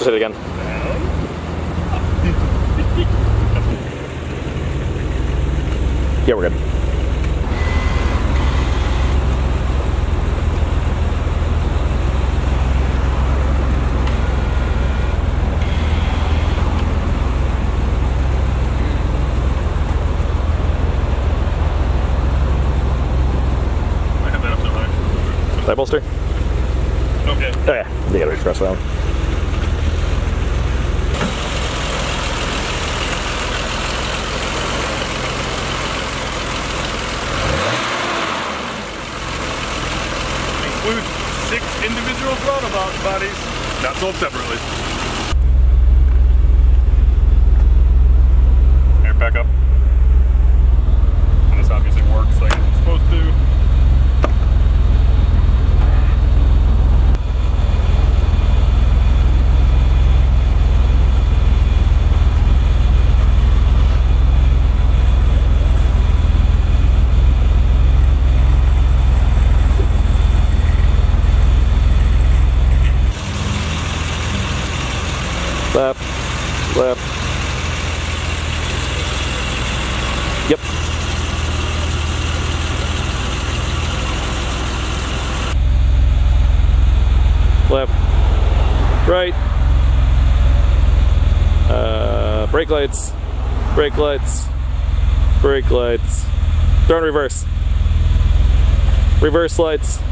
Just hit it again. Yeah, we're good. Side bolster? Okay. Oh yeah, you gotta reach across that one. Includes 6 individual throttle bodies, not sold separately. Air back up. And this obviously works like it's supposed to. Left, left. Yep. Left, right. Brake lights, brake lights, brake lights. Throw in reverse. Reverse lights.